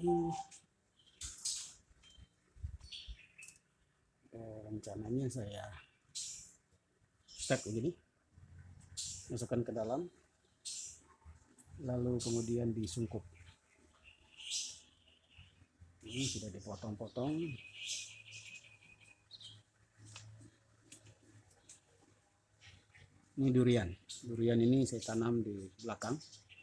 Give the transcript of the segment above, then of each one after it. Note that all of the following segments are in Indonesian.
rencananya saya stek begini, masukkan ke dalam, lalu kemudian disungkup. Ini sudah dipotong-potong. Ini durian. Durian ini saya tanam di belakang.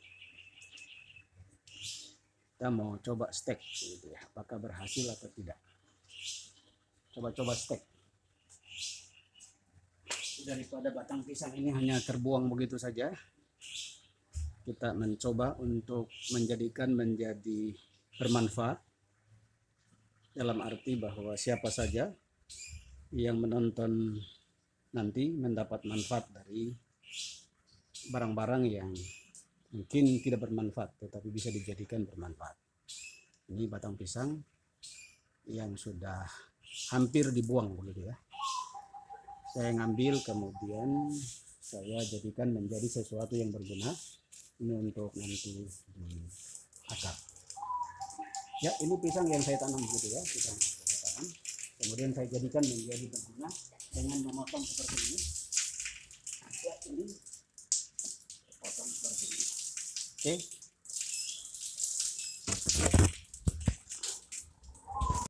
Kita mau coba stek, gitu ya. Apakah berhasil atau tidak? Coba-coba stek. Daripada batang pisang ini hanya terbuang begitu saja, kita mencoba untuk menjadikan menjadi bermanfaat, dalam arti bahwa siapa saja yang menonton nanti mendapat manfaat dari barang-barang yang mungkin tidak bermanfaat tetapi bisa dijadikan bermanfaat. Ini batang pisang yang sudah hampir dibuang begitu ya. Saya ngambil kemudian saya jadikan menjadi sesuatu yang berguna. Ini untuk nanti di akar. Ya, ini pisang yang saya tanam begitu ya, pisang yang saya tanam. Kemudian saya jadikan menjadi berguna dengan memotong seperti ini. Ya, ini potong seperti ini. Oke.